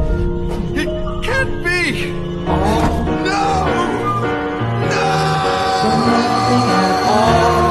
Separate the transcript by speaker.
Speaker 1: It can't be!
Speaker 2: All
Speaker 1: No!
Speaker 2: for nothing at all.